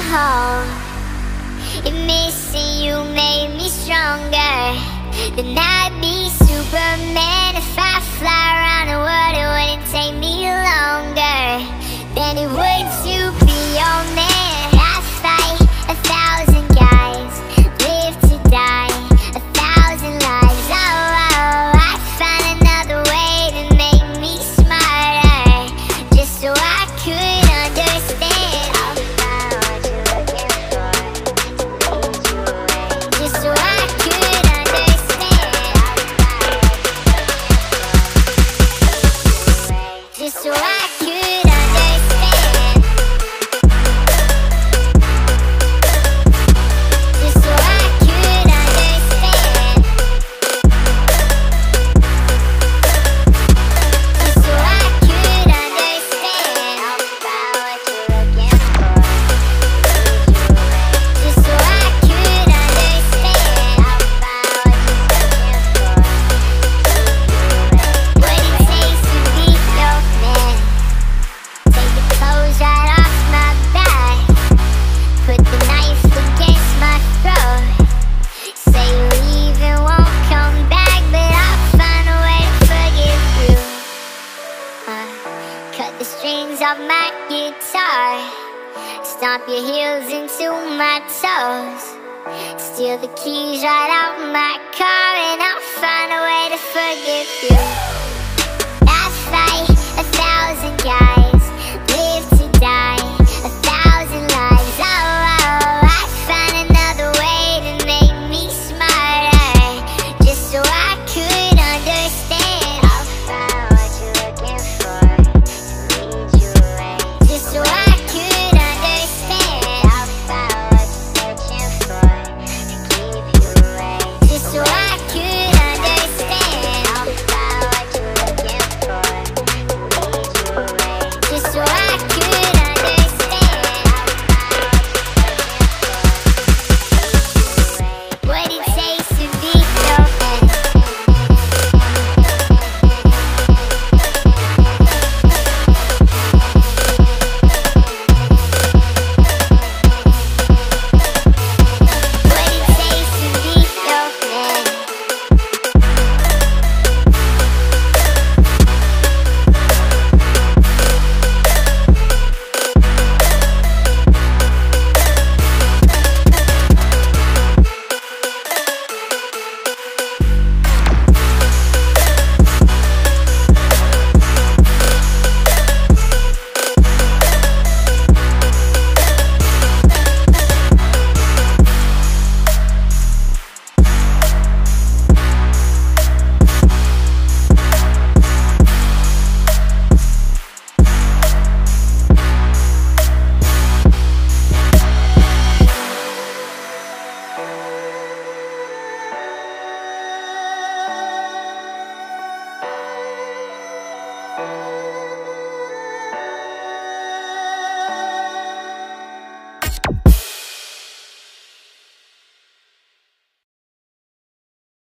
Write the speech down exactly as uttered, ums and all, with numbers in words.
home. If missing you made me stronger, then I'd be Superman. If I fly around the world, it wouldn't take me longer than it would to be your man. I fight a thousand guys, live to die a thousand lives. Oh, oh, I'd find another way to make me smarter, just so I could understand. I'll find what you're looking for, just so I could understand. Just so I could understand. Just so I could understand. Just so I could understand. I'll find what you're looking for. Just so I could understand. I'll find what you're looking for. What it takes to be your man. Take the clothes right off my back, put the knife against my throat. Say you leave and won't come back, but I'll find a way to forgive you. uh, Cut the strings off my guitar, stomp your heels into my toes, steal the keys right out my car, and I'll find a way to forgive you. I fight a thousand guys,